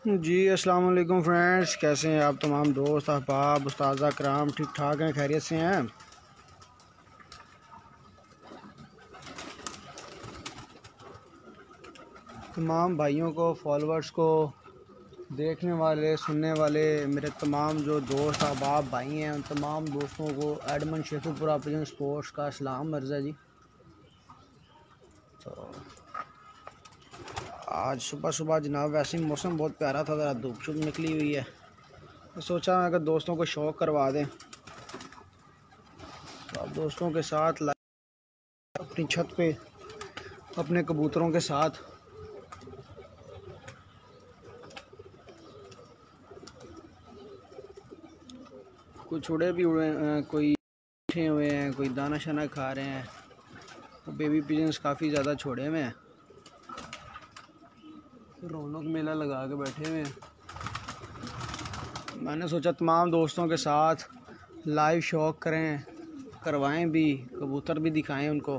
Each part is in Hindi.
जी अस्सलाम वालेकुम फ्रेंड्स, कैसे हैं आप तमाम दोस्त अहबाब उस्ताद कराम? ठीक ठाक हैं, खैरियत से हैं? तमाम भाइयों को, फॉलोअर्स को, देखने वाले सुनने वाले मेरे तमाम जो दोस्त अहबाब भाई हैं, उन तमाम दोस्तों को एडमन शेखुपुरा पिजन स्पोर्ट्स का सलाम अर्ज़ा जी। तो आज सुबह सुबह जनाब वैसे ही मौसम बहुत प्यारा था, ज़रा धूप शुप निकली हुई है, तो सोचा मैं अगर दोस्तों को शौक़ करवा दें तो आप दोस्तों के साथ अपनी छत पे अपने कबूतरों के साथ कुछ उड़े भी उड़े, कोई बैठे हुए हैं, कोई दाना शाना खा रहे हैं। तो बेबी पिजन्स काफ़ी ज़्यादा छोड़े हुए हैं, रौनक मेला लगा के बैठे हुए हैं। मैंने सोचा तमाम दोस्तों के साथ लाइव शौक करवाएं भी, कबूतर भी दिखाएं उनको।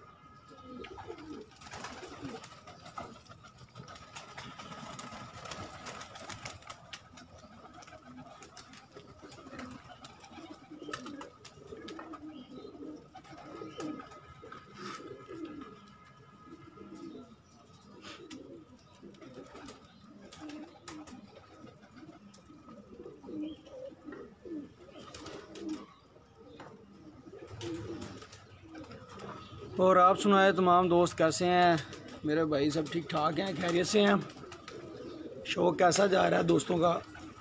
और आप सुनाए तमाम दोस्त कैसे हैं? मेरे भाई सब ठीक ठाक हैं, खैरियत से हैं? शौक कैसा जा रहा है दोस्तों का?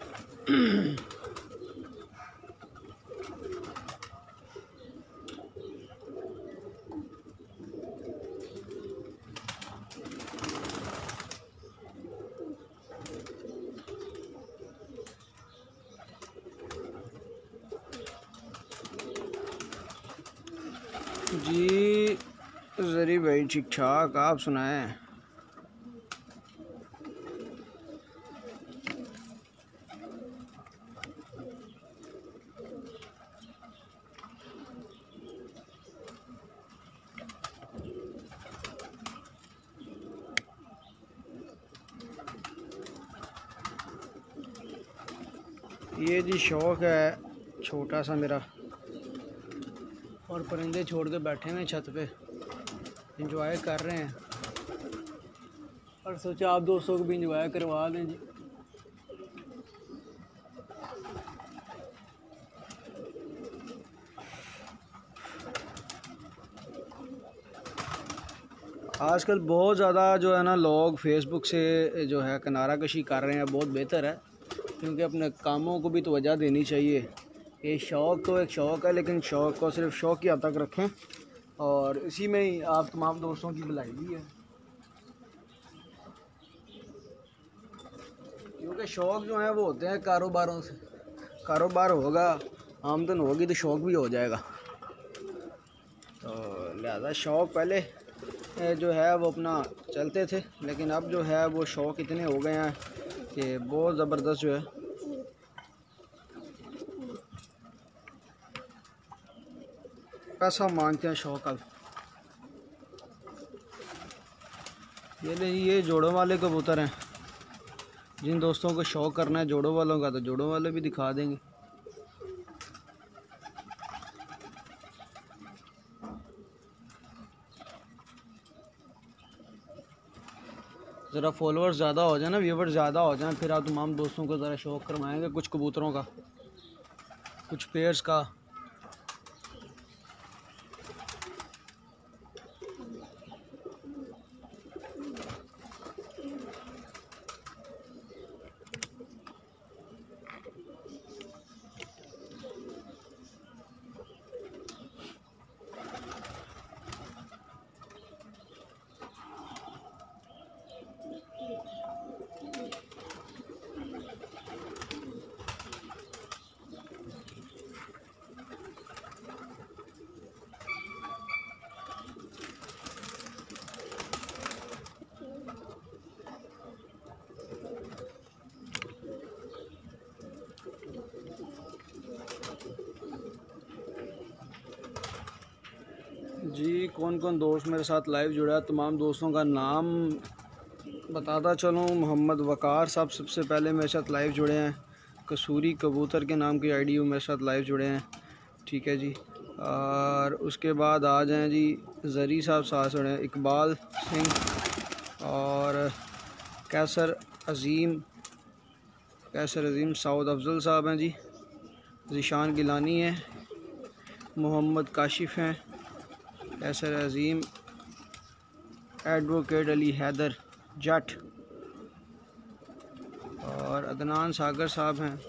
जी जरी भाई ठीक ठाक, आप सुनाएं? ये जी शौक़ है छोटा सा मेरा, और परिंदे छोड़ के बैठे हुए छत पे इंजॉय कर रहे हैं, और सोचा आप दोस्तों को भी इंजॉय करवा दें जी। आजकल बहुत ज़्यादा जो है ना लोग फेसबुक से जो है किनारा कशी कर रहे हैं, बहुत बेहतर है, क्योंकि अपने कामों को भी तवज्जो देनी चाहिए। ये शौक़ तो एक शौक़ है, लेकिन शौक़ को सिर्फ शौक़ की हद तक रखें, और इसी में ही आप तमाम दोस्तों की भलाई भी है। क्योंकि शौक़ जो है वो होते हैं कारोबारों से, कारोबार होगा, आमदन होगी तो शौक़ भी हो जाएगा। तो लिहाजा शौक़ पहले जो है वो अपना चलते थे, लेकिन अब जो है वो शौक़ इतने हो गए हैं कि बहुत ज़बरदस्त जो है पैसा मांगते हैं शौक़। अब ये जोड़ों वाले कबूतर हैं, जिन दोस्तों को शौक़ करना है जोड़ों वालों का, तो जोड़ों वाले भी दिखा देंगे। ज़रा फॉलोअर्स ज़्यादा हो जाए ना, व्यूवर्स ज़्यादा हो जाए, फिर आप तमाम दोस्तों को ज़रा शौक़ करवाएंगे कुछ कबूतरों का, कुछ पेयर्स का। जी कौन कौन दोस्त मेरे साथ लाइव जुड़ा है, तमाम दोस्तों का नाम बताता चलूँ, मोहम्मद वकार साहब सबसे पहले मेरे साथ लाइव जुड़े हैं। कसूरी कबूतर के नाम की आईडी मेरे साथ लाइव जुड़े हैं, ठीक है जी। और उसके बाद आ जाएँ जी, जरी साहब साथ जुड़े हैं, इकबाल सिंह और कैसर अज़ीम साउद अफजल साहब हैं जी, ज़ीशान गिलानी है, मोहम्मद काशिफ हैं, कैसर अज़ीम, एडवोकेट अली हैदर जट और अदनान सागर साहब हैं,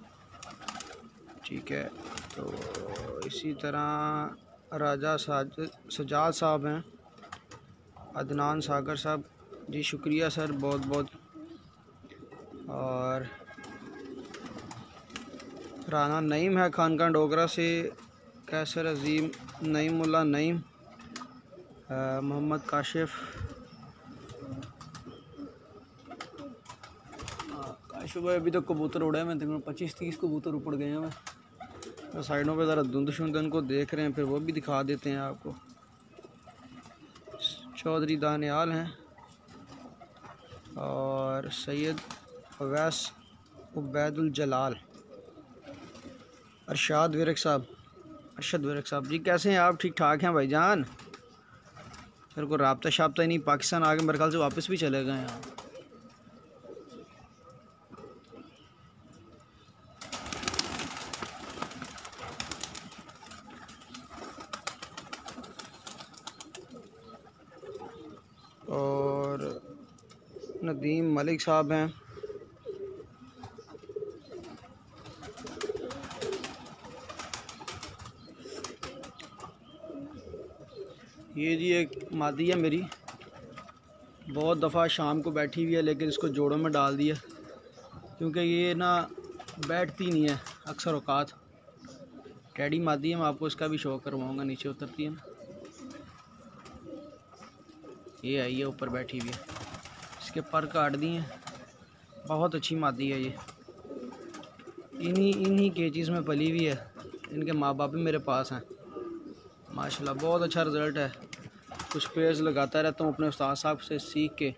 ठीक है। तो इसी तरह राजा सजाद साहब हैं, अदनान सागर साहब जी, शुक्रिया सर बहुत बहुत। और राना नईम है खानका डोगरा से, कैसर अज़ीम, नईमुल्ला नईम, मोहम्मद काशिफ, काशिफ अभी तो कबूतर उड़े हैं, तकरीबन 25-30 कबूतर ऊपर गए हैं। मैं साइडों पे ज़रा धुंध शुंध उनको देख रहे हैं, फिर वो भी दिखा देते हैं आपको। चौधरी दानियाल हैं और सैयद अवैस उबैदुल जलाल, अरशद विरक साहब जी, कैसे हैं आप? ठीक ठाक हैं भाईजान? मेरे को राब्ता शाब्ता ही नहीं, पाकिस्तान आगे मेरे ख्याल से वापस भी चले गए हैं। और नदीम मलिक साहब हैं, ये जी एक मादी है मेरी, बहुत दफ़ा शाम को बैठी हुई है, लेकिन इसको जोड़ों में डाल दिया क्योंकि ये ना बैठती नहीं है अक्सर औकात। टैडी मादी है, मैं आपको इसका भी शो करवाऊँगा, नीचे उतरती है ना, ये आई है ऊपर बैठी हुई है, इसके पर काट दिए हैं, बहुत अच्छी मादी है ये, इन्हीं केजेस में पली हुई है, इनके माँ बाप भी मेरे पास हैं माशाल्लाह, बहुत अच्छा रिज़ल्ट है। कुछ पेयर्स लगाता रहता हूँ अपने उस्ताद साहब से सीख के।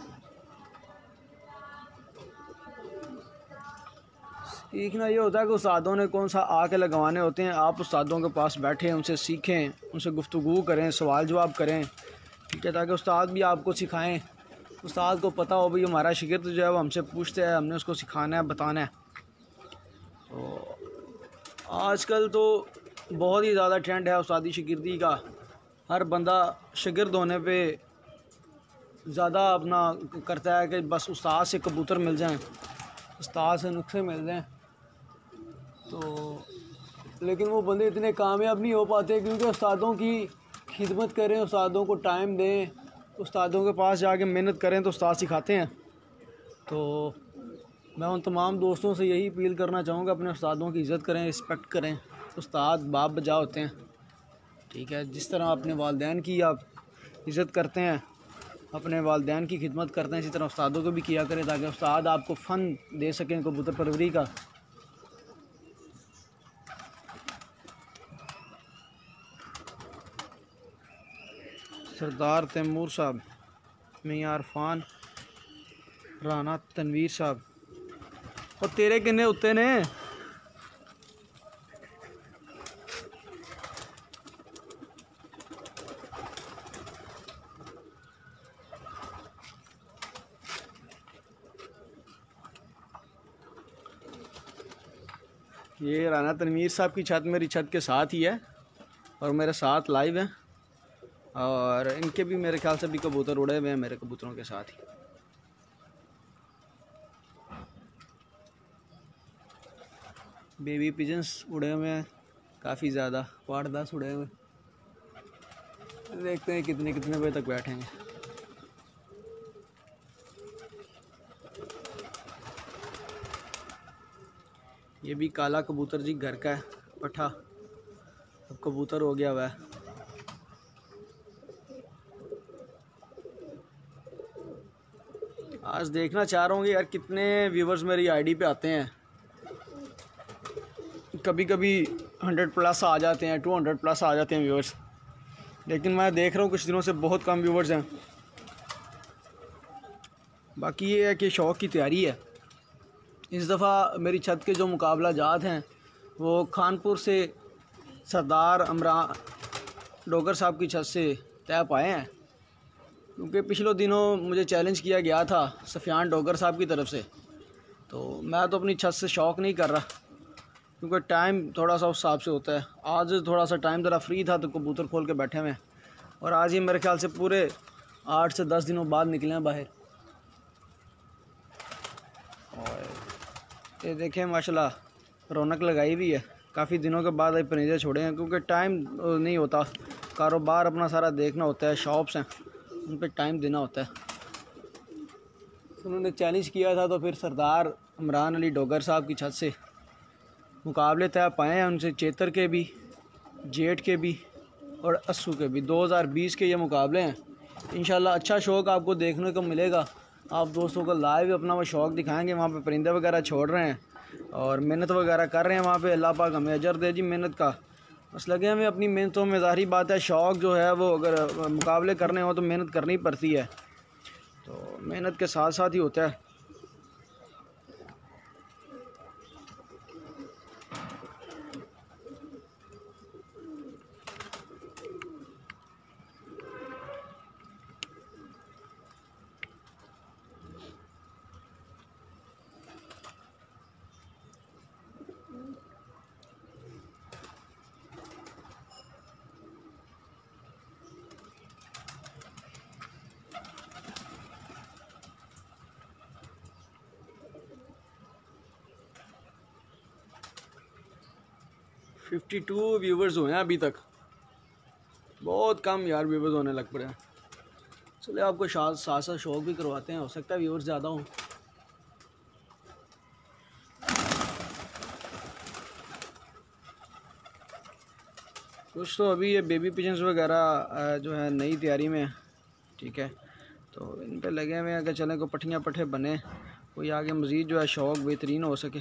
सीखना ये होता है कि उस्तादों ने कौन सा आके लगवाने होते हैं, आप उस्तादों के पास बैठें, उनसे सीखें, उनसे गुफ्तगू करें, सवाल जवाब करें, ठीक है, ताकि उस्ताद भी आपको सिखाएं। उस्ताद को पता हो भाई हमारा शागिर्द जो है वो हमसे पूछते हैं, हमने उसको सिखाना है, बताना है। तो आजकल तो बहुत ही ज़्यादा ट्रेंड है उस्तादी शागिर्दी का, हर बंदा शागिर्द होने पे ज़्यादा अपना करता है कि बस उस्ताद से कबूतर मिल जाएं, उस्ताद से नुस्खे मिल जाएं। तो लेकिन वो बंदे इतने कामयाब नहीं हो पाते क्योंकि उस्तादों की खिदमत करें, उस्तादों को टाइम दें, उस्तादों के पास जाके मेहनत करें तो उस्ताद सिखाते हैं। तो मैं उन तमाम दोस्तों से यही अपील करना चाहूँगा, अपने उस्तादों की इज़्ज़त करें, रिस्पेक्ट करें। उस्ताद बाप बजा होते हैं, ठीक है, जिस तरह अपने वालिदैन की आप इज़्ज़त करते हैं, अपने वालिदैन की खिदमत करते हैं, इसी तरह उस्तादों को भी किया करें, ताकि उस्ताद आपको फ़न दे सकें कबूतर परवरी का। सरदार तैमूर साहब, मियां इरफान, राना तनवीर साहब, और तेरे किन्ने उत्ते ने? ये राना तनवीर साहब की छत मेरी छत के साथ ही है और मेरे साथ लाइव है, और इनके भी मेरे ख्याल से भी कबूतर उड़े हुए हैं मेरे कबूतरों के साथ ही। बेबी पिजन्स उड़े हुए हैं काफ़ी ज़्यादा, 8-10 उड़े हुए, देखते हैं कितने कितने बजे तक बैठेंगे। ये भी काला कबूतर जी घर का है, पठा, अब कबूतर हो गया हुआ है। आज देखना चाह रहा हूँ कि यार कितने व्यूवर्स मेरी आईडी पे आते हैं। कभी कभी 100+ आ जाते हैं, 200+ आ जाते हैं व्यूवर्स, लेकिन मैं देख रहा हूँ कुछ दिनों से बहुत कम व्यूवर्स हैं। बाकी ये है कि शौक़ की तैयारी है। इस दफ़ा मेरी छत के जो मुकाबला जात हैं वो खानपुर से सरदार इमरान डोगर साहब की छत से तय पाए हैं, क्योंकि पिछले दिनों मुझे चैलेंज किया गया था सफियान डोगर साहब की तरफ से। तो मैं तो अपनी छत से शौक़ नहीं कर रहा, क्योंकि टाइम थोड़ा सा उस हिसाब से होता है। आज थोड़ा सा टाइम ज़रा फ्री था तो कबूतर खोल के बैठे हुए हैं, और आज ये मेरे ख्याल से पूरे 8 से 10 दिनों बाद निकले हैं बाहर। और ये देखें माशाल्लाह रौनक लगाई हुई है। काफ़ी दिनों के बाद अब परिंदे छोड़े हैं, क्योंकि टाइम नहीं होता, कारोबार अपना सारा देखना होता है, शॉप्स हैं उन पर टाइम देना होता है। उन्होंने चैलेंज किया था तो फिर सरदार इमरान अली डोगर साहब की छत से मुकाबले तय पाए हैं। उनसे चेतर के भी, जेठ के भी और अस्सू के भी 2020 के ये मुकाबले हैं। इंशाल्लाह अच्छा शौक़ आपको देखने को मिलेगा। आप दोस्तों को लाइव अपना वो शौक़ दिखाएंगे। वहाँ पे परिंदे वगैरह छोड़ रहे हैं और मेहनत वगैरह कर रहे हैं वहाँ पे। अल्लाह पाक हमें अजर दे जी मेहनत का। बस लगे हमें अपनी मेहनतों में, ज़ाहिर बात है शौक़ जो है वो अगर मुकाबले करने हो तो मेहनत करनी पड़ती है, तो मेहनत के साथ साथ ही होता है। 52 व्यूवर्स हुए हैं अभी तक, बहुत कम यार व्यूवर्स होने लग पड़े हैं। चलिए आपको साथ साथ शौक़ भी करवाते हैं, हो सकता है व्यूवर्स ज़्यादा हों। कुछ तो अभी ये बेबी पिजन्स वगैरह जो है नई तैयारी में, ठीक है, तो इन पे लगे हुए हैं कि चलें को पट्टियाँ पट्ठे बने, कोई आगे मज़ीद जो है शौक़ बेहतरीन हो सके।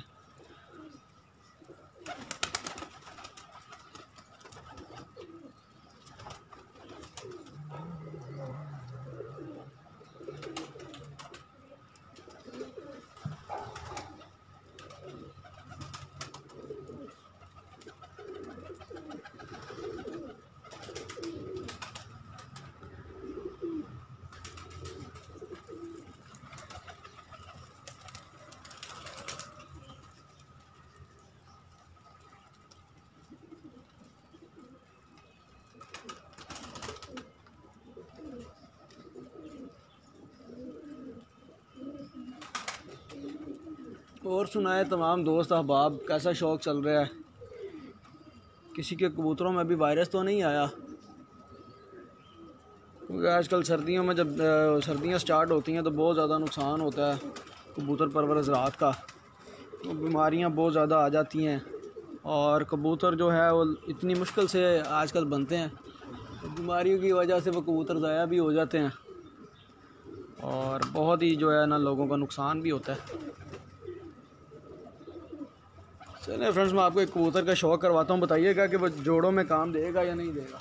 और सुनाए तमाम दोस्त अहबाब, कैसा शौक़ चल रहा है? किसी के कबूतरों में अभी वायरस तो नहीं आया? क्योंकि आजकल सर्दियों में जब सर्दियां स्टार्ट होती हैं तो बहुत ज़्यादा नुकसान होता है कबूतर परवरिश रात का, तो बीमारियां बहुत ज़्यादा आ जाती हैं। और कबूतर जो है वो इतनी मुश्किल से आजकल बनते हैं, तो बीमारियों की वजह से वो कबूतर ज़ाया भी हो जाते हैं और बहुत ही जो है ना लोगों का नुकसान भी होता है। चलिए फ्रेंड्स, मैं आपको एक कबूतर का शौक़ करवाता हूँ, बताइएगा कि वो जोड़ों में काम देगा या नहीं देगा।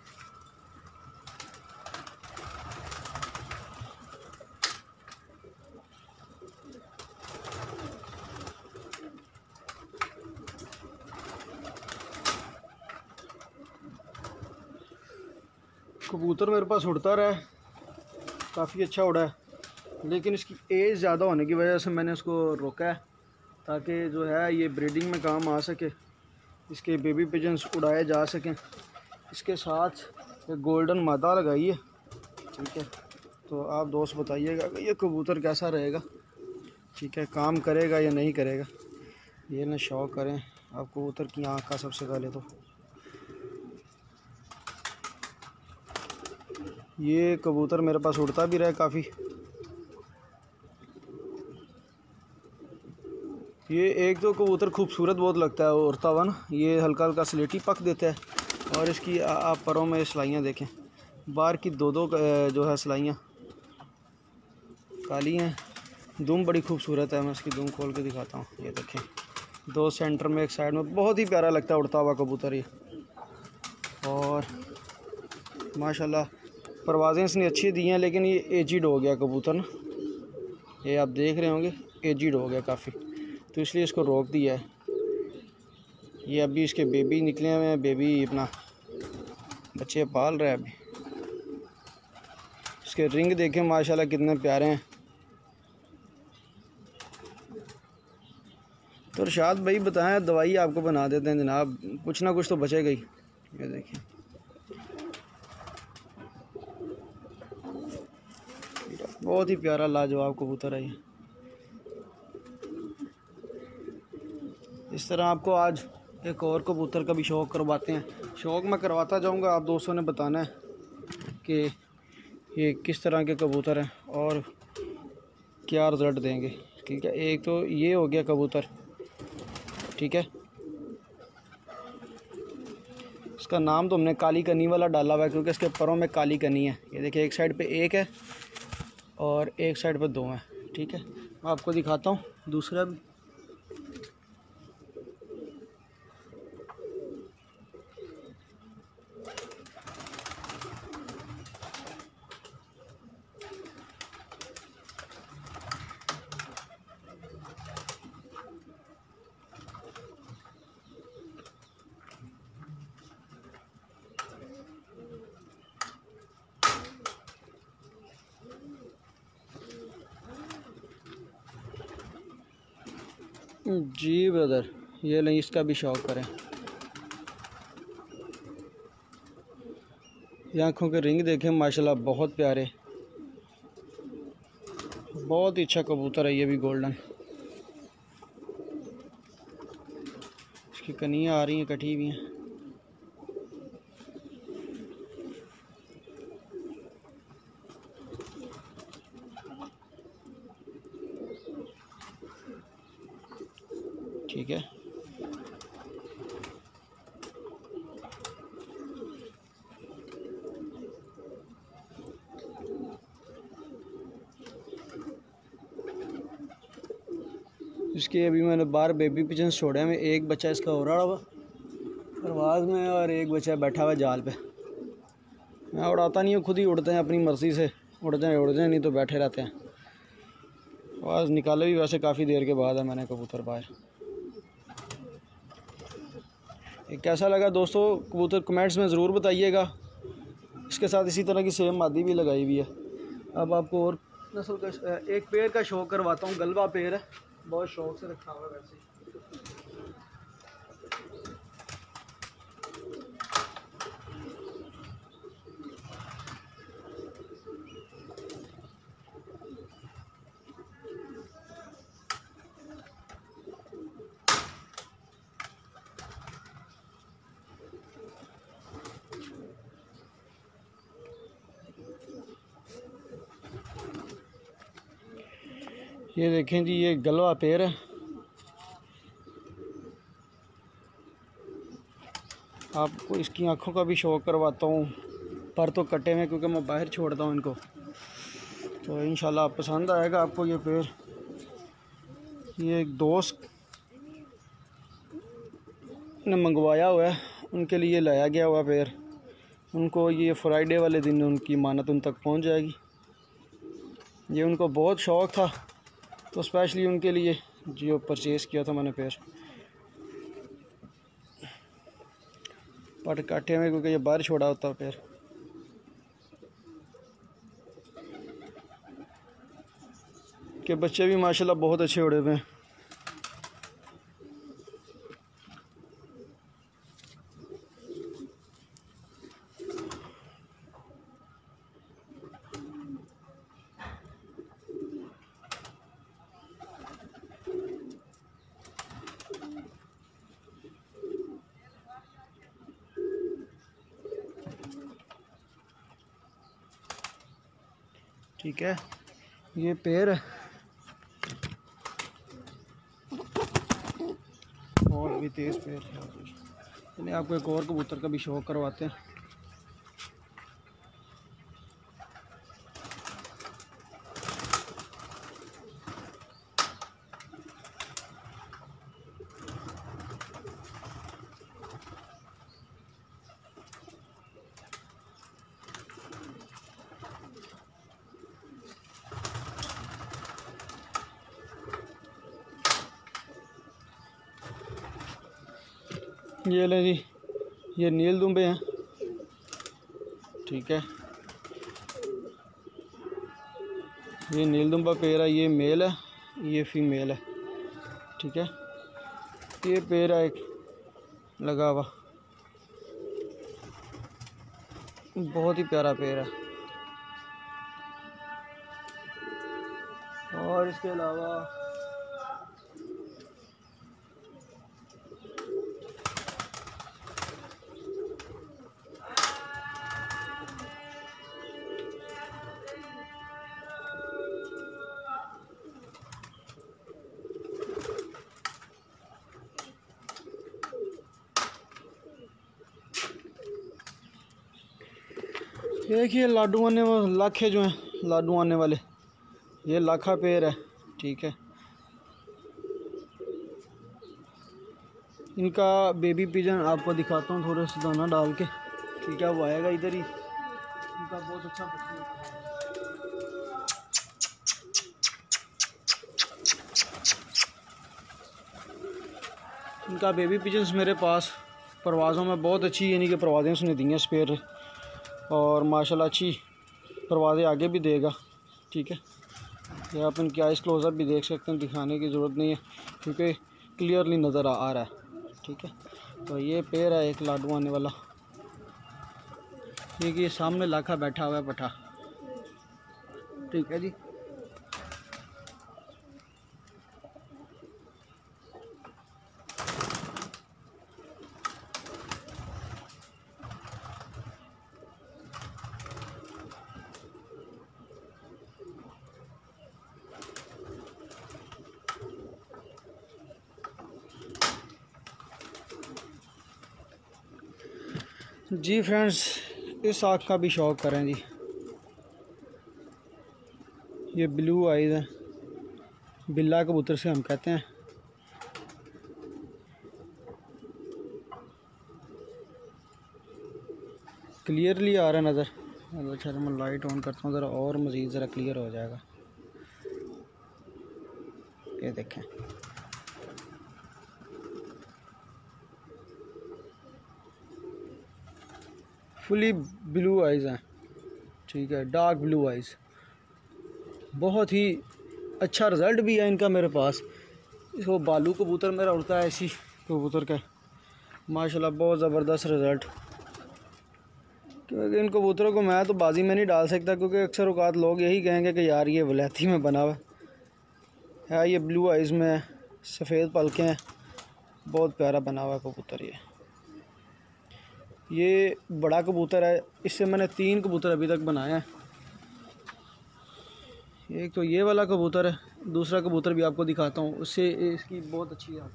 कबूतर मेरे पास उड़ता रहा है, काफ़ी अच्छा उड़ा है, लेकिन इसकी एज ज़्यादा होने की वजह से मैंने उसको रोका है, ताकि जो है ये ब्रीडिंग में काम आ सके, इसके बेबी पिजन्स उड़ाए जा सकें। इसके साथ एक गोल्डन मादा लगाई है, ठीक है। तो आप दोस्त बताइएगा कि ये कबूतर कैसा रहेगा, ठीक है, काम करेगा या नहीं करेगा। ये ना शौक़ करें आप कबूतर की आँख का। सबसे पहले तो ये कबूतर मेरे पास उड़ता भी रहा काफ़ी। ये एक तो कबूतर खूबसूरत बहुत लगता है उड़ता हुआ ना, ये हल्का हल्का स्लेटी पक देता है। और इसकी आप परों में सिलाइयाँ देखें, बाहर की दो जो है सिलाइयाँ काली हैं। दुम बड़ी खूबसूरत है, मैं इसकी दुम खोल के दिखाता हूँ। ये देखें, दो सेंटर में एक साइड में, बहुत ही प्यारा लगता है उड़ता हुआ कबूतर ये। और माशाल्लाह परवाज़ें इसने अच्छी दी हैं, लेकिन ये एजिड हो गया कबूतर ना, ये आप देख रहे होंगे एजिड हो गया काफ़ी, तो इसलिए इसको रोक दिया है। ये अभी इसके बेबी निकले हुए हैं, बेबी अपना बच्चे पाल रहे हैं अभी। इसके रिंग देखें माशाल्लाह कितने प्यारे हैं। तो इरशाद भाई बताएं, दवाई आपको बना देते हैं जनाब, कुछ ना कुछ तो बचेगा ही। ये देखिए बहुत ही प्यारा लाजवाब कबूतर है ये। इस तरह आपको आज एक और कबूतर का भी शौक़ करवाते हैं। शौक़ मैं करवाता जाऊंगा, आप दोस्तों ने बताना है कि ये किस तरह के कबूतर हैं और क्या रिज़ल्ट देंगे। ठीक है, एक तो ये हो गया कबूतर, ठीक है। इसका नाम तो हमने काली कनी वाला डाला हुआ है क्योंकि इसके परों में काली कनी है। ये देखिए एक साइड पे एक है और एक साइड पे दो हैं, ठीक है। मैं आपको दिखाता हूँ दूसरा भी। जी ब्रदर, ये नहीं, इसका भी शौक़ करें। ये आँखों के रिंग देखें माशाल्लाह बहुत प्यारे, बहुत ही अच्छा कबूतर है ये भी गोल्डन। इसकी कनियाँ आ रही हैं, कटी हुई हैं। ठीक है, इसके अभी मैंने बाहर बेबी पिजन छोड़े हैं। एक बच्चा इसका हो रहा हुआ परवाज़ में और एक बच्चा बैठा हुआ जाल पे। मैं उड़ाता नहीं हूँ, खुद ही उड़ते हैं अपनी मर्ज़ी से, उड़ जाए नहीं तो बैठे रहते हैं। आवाज़ निकाले भी वैसे काफ़ी देर के बाद है मैंने कबूतर बाहर। ये कैसा लगा दोस्तों कबूतर कमेंट्स में ज़रूर बताइएगा। इसके साथ इसी तरह की सेम मादी भी लगाई हुई है। अब आपको और नस्ल का एक पेड़ का शौक़ करवाता हूँ। गलवा पेड़ है, बहुत शौक़ से रखा हुआ है वैसे। ये देखें जी, ये गलवा पेड़ है। आपको इसकी आँखों का भी शौक़ करवाता हूँ। पर तो कटे हुए क्योंकि मैं बाहर छोड़ता हूँ इनको, तो इंशाल्लाह पसंद आएगा आपको ये पेड़। ये एक दोस्त ने मंगवाया हुआ है, उनके लिए लाया गया हुआ पेड़। उनको ये फ्राइडे वाले दिन उनकी मानत उन तक पहुँच जाएगी। ये उनको बहुत शौक़ था तो स्पेशली उनके लिए जो परचेज़ किया था मैंने पेड़। पर काटे में क्योंकि ये बाहर छोड़ा होता पेड़। के बच्चे भी माशाल्लाह बहुत अच्छे उड़े हुए हैं। ठीक है, ये पेड़ है और भी तेज़ पेड़ है। चलिए आपको एक और कबूतर का भी शौक़ करवाते हैं। ये ले जी, ये नील दुम्बे हैं, ठीक है। ये नील दुम्बा पेड़ है, ये मेल है, ये फीमेल है, ठीक है। ये पेड़ है एक लगा हुआ, बहुत ही प्यारा पेड़ है। और इसके अलावा एक ये लाडू आने वाले लाखे जो हैं, लाडू आने वाले, ये लाखा पेड़ है, ठीक है। इनका बेबी पिजन आपको दिखाता हूँ थोड़ा सा दाना डाल के, ठीक है। वो आएगा इधर ही, इनका बहुत अच्छा बच्चा है। इनका बेबी पिजन्स मेरे पास परवाज़ों में बहुत अच्छी, यानी कि परवाज़ें उसने दी हैं स्पेयर, और माशाल्लाह अच्छी परवाज़ें आगे भी देगा, ठीक है। ये आप इनकी आइस क्लोज़अप भी देख सकते हैं, दिखाने की ज़रूरत नहीं है क्योंकि क्लियरली नज़र आ रहा है, ठीक है। तो ये पेड़ है एक लाडू आने वाला, ये कि सामने लाखा बैठा हुआ है पठा, ठीक है जी। जी फ्रेंड्स, इस आँख का भी शौक़ करें जी। ये ब्लू आइज़ है, बिल्ला कबूतर से हम कहते हैं। क्लियरली आ रहा है नज़र। अच्छा मैं लाइट ऑन करता हूँ ज़रा, और मज़ीद ज़रा क्लियर हो जाएगा। ये देखें, फुली ब्लू आइज़ हैं, ठीक है, डार्क ब्लू आइज़। बहुत ही अच्छा रिज़ल्ट भी है इनका मेरे पास। इसको बालू कबूतर मेरा उड़ता है, ऐसी कबूतर का माशाल्लाह बहुत ज़बरदस्त रिज़ल्ट। क्योंकि इन कबूतरों को मैं तो बाजी में नहीं डाल सकता, क्योंकि अक्सर औकात लोग यही कहेंगे कि यार ये वलैती में बना हुआ है। ये ब्लू आइज़ में सफ़ेद पलकें हैं, बहुत प्यारा बना हुआ कबूतर। ये बड़ा कबूतर है, इससे मैंने 3 कबूतर अभी तक बनाए हैं। एक तो ये वाला कबूतर है, दूसरा कबूतर भी आपको दिखाता हूँ, उससे इसकी बहुत अच्छी है।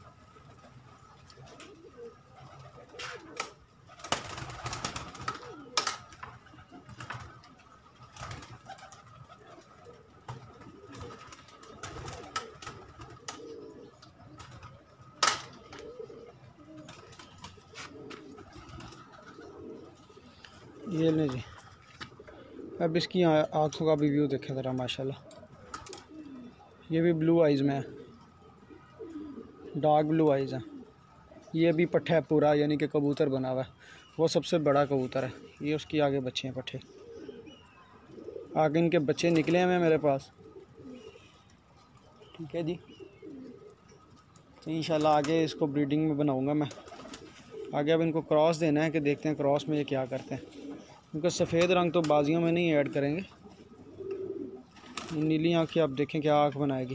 ये ले जी, अब इसकी आँखों का भी व्यू देखें ज़रा, माशाल्लाह। ये भी ब्लू आइज़ में है, डार्क ब्लू आइज़ है। ये भी पट्ठा है पूरा, यानी कि कबूतर बना हुआ है। वो सबसे बड़ा कबूतर है, ये उसकी आगे बच्चे हैं पट्ठे, आगे इनके बच्चे निकले हुए हैं मेरे पास, ठीक है जी। तो इंशाल्लाह आगे इसको ब्रीडिंग में बनाऊंगा मैं। आगे अब इनको क्रॉस देना है कि देखते हैं क्रॉस में ये क्या करते हैं। उनका सफ़ेद रंग तो बाजियों में नहीं ऐड करेंगे। नीली आँख की आप देखें क्या आँख बनाएगी।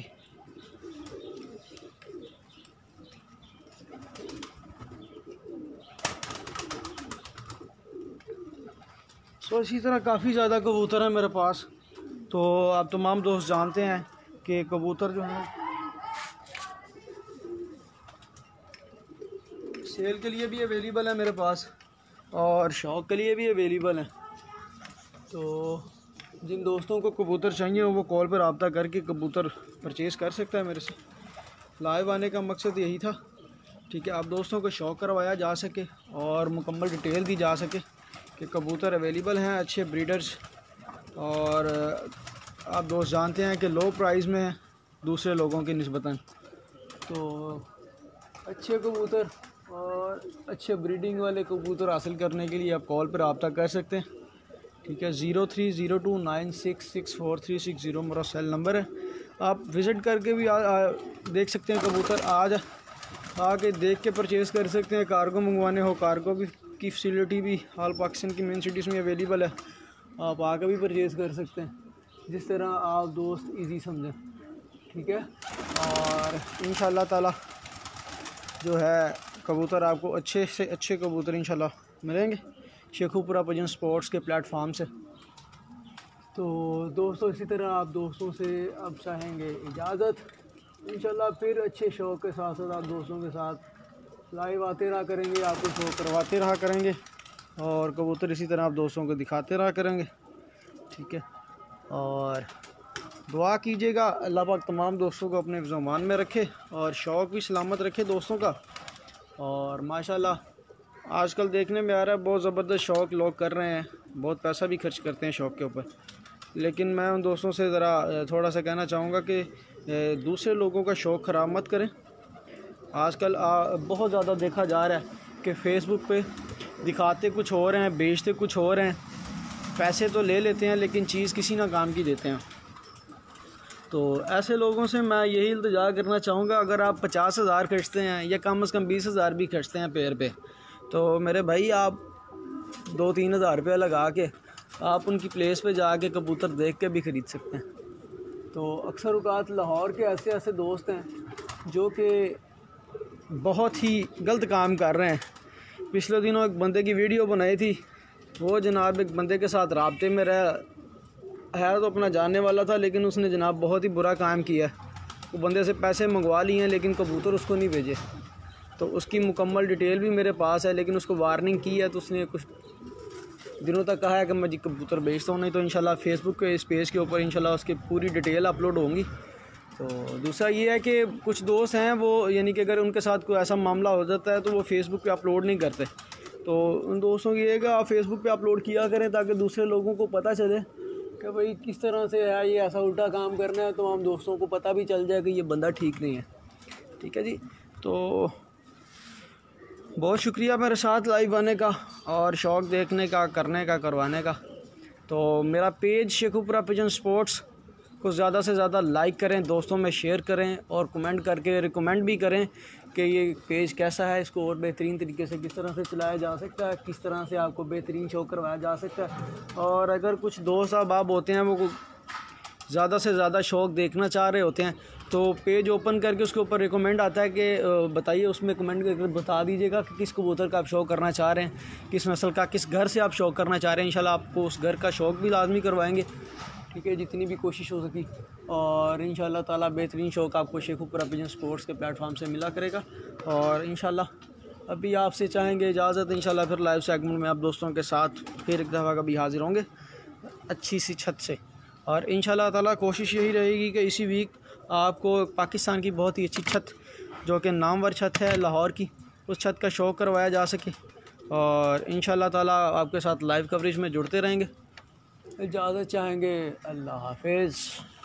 सो इसी तरह काफ़ी ज़्यादा कबूतर हैं मेरे पास। तो आप तमाम दोस्त जानते हैं कि कबूतर जो हैं सेल के लिए भी अवेलेबल है मेरे पास, और शौक़ के लिए भी अवेलेबल हैं। तो जिन दोस्तों को कबूतर चाहिए वो कॉल पर रब्ता करके कबूतर परचेज़ कर सकता है मेरे से। लाइव आने का मकसद यही था, ठीक है, आप दोस्तों को शौक़ करवाया जा सके और मुकम्मल डिटेल दी जा सके कि कबूतर अवेलेबल हैं, अच्छे ब्रीडर्स। और आप दोस्त जानते हैं कि लो प्राइस में दूसरे लोगों की निस्बतन, तो अच्छे कबूतर और अच्छे ब्रीडिंग वाले कबूतर हासिल करने के लिए आप कॉल पर रब्ता कर सकते हैं। ठीक है, 0302966436 मेरा सेल नंबर है। आप विज़िट करके भी देख सकते हैं कबूतर, आज आके देख के परचेज़ कर सकते हैं। कार्गो मंगवाने हो, कार्गो भी की फैसिलिटी भी ऑल पाकिस्तान की मेन सिटीज़ में अवेलेबल है। आप आके भी परचेज़ कर सकते हैं, जिस तरह आप दोस्त इजी समझें। ठीक है, और इंशाल्लाह ताला जो है कबूतर आपको अच्छे से अच्छे कबूतर इंशाल्लाह मिलेंगे शेखुपुरा पिजन स्पोर्ट्स के प्लेटफॉर्म से। तो दोस्तों, इसी तरह आप दोस्तों से अब चाहेंगे इजाज़त। इंशाल्लाह फिर अच्छे शौक़ के साथ साथ आप दोस्तों के साथ लाइव आते रहा करेंगे, आपको शो करवाते रहा करेंगे और कबूतर इसी तरह आप दोस्तों को दिखाते रहा करेंगे। ठीक है, और दुआ कीजिएगा अल्लाह पाक तमाम दोस्तों को अपने ज़ुमान में रखे और शौक़ भी सलामत रखे दोस्तों का। और माशाल्लाह आजकल देखने में आ रहा है बहुत ज़बरदस्त शौक़ लोग कर रहे हैं, बहुत पैसा भी खर्च करते हैं शौक़ के ऊपर। लेकिन मैं उन दोस्तों से ज़रा थोड़ा सा कहना चाहूँगा कि दूसरे लोगों का शौक़ ख़राब मत करें। आजकल बहुत ज़्यादा देखा जा रहा है कि फ़ेसबुक पे दिखाते कुछ और हैं, बेचते कुछ और हैं, पैसे तो ले लेते हैं लेकिन चीज़ किसी ना काम की देते हैं। तो ऐसे लोगों से मैं यही इल्तिजा करना चाहूँगा, अगर आप 50,000 खर्चते हैं या कम से कम 20,000 भी खर्चते हैं पेड़ पे, तो मेरे भाई आप 2-3 हज़ार रुपया लगा के आप उनकी प्लेस पे जाके कबूतर देख के भी ख़रीद सकते हैं। तो अक्सर औक़ात लाहौर के ऐसे ऐसे दोस्त हैं जो कि बहुत ही गलत काम कर रहे हैं। पिछले दिनों एक बंदे की वीडियो बनाई थी, वो जनाब एक बंदे के साथ राब्ते में है तो अपना जानने वाला था, लेकिन उसने जनाब बहुत ही बुरा काम किया। वो बंदे से पैसे मंगवा लिए हैं लेकिन कबूतर उसको नहीं भेजे। तो उसकी मुकम्मल डिटेल भी मेरे पास है, लेकिन उसको वार्निंग की है तो उसने कुछ दिनों तक कहा है कि मैं जी कबूतर बेचता हूँ। नहीं तो इंशाल्लाह फेसबुक के इस पेज के ऊपर इंशाल्लाह उसकी पूरी डिटेल अपलोड होंगी। तो दूसरा ये है कि कुछ दोस्त हैं वो यानी कि अगर उनके साथ कोई ऐसा मामला हो जाता है तो वो फेसबुक पे अपलोड नहीं करते। तो उन दोस्तों की ये है कि आप फेसबुक पे अपलोड किया करें ताकि दूसरे लोगों को पता चले कि भाई किस तरह से है, ये ऐसा उल्टा काम करना है, तो हम दोस्तों को पता भी चल जाए कि ये बंदा ठीक नहीं है। ठीक है जी, तो बहुत शुक्रिया मेरे साथ लाइव आने का और शौक़ देखने का, करने का, करवाने का। तो मेरा पेज शेखुपुरा पिजन स्पोर्ट्स को ज़्यादा से ज़्यादा लाइक करें, दोस्तों में शेयर करें और कमेंट करके रिकमेंड भी करें कि ये पेज कैसा है, इसको और बेहतरीन तरीके से किस तरह से चलाया जा सकता है, किस तरह से आपको बेहतरीन शो करवाया जा सकता है। और अगर कुछ दोस्त अहबाब होते हैं वो ज़्यादा से ज़्यादा शौक़ देखना चाह रहे होते हैं तो पेज ओपन करके उसके ऊपर रिकमेंड आता है कि बताइए, उसमें कमेंट करके बता दीजिएगा कि किस कबूतर का आप शौक़ करना चाह रहे हैं, किस नस्ल का, किस घर से आप शौक़ करना चाह रहे हैं। इंशाल्लाह आपको उस घर का शौक़ भी लाजमी करवाएंगे। ठीक है, जितनी भी कोशिश हो सकी। और इंशाल्लाह ताला बेहतरीन शौक़ आपको शेखुपुरा पिजन स्पोर्ट्स के प्लेटफॉर्म से मिला करेगा। और इंशाल्लाह अभी आपसे चाहेंगे इजाज़त, इंशाल्लाह फिर लाइव सेगमेंट में आप दोस्तों के साथ फिर एक दफ़ा कभी हाज़िर होंगे अच्छी सी छत से। और इंशाल्लाह ताला कोशिश यही रहेगी कि इसी वीक आपको पाकिस्तान की बहुत ही अच्छी छत, जो कि नामवर छत है लाहौर की, उस छत का शौक़ करवाया जा सके। और इंशाल्लाह ताला आपके साथ लाइव कवरेज में जुड़ते रहेंगे। इजाज़त चाहेंगे, अल्लाह हाफ़िज़।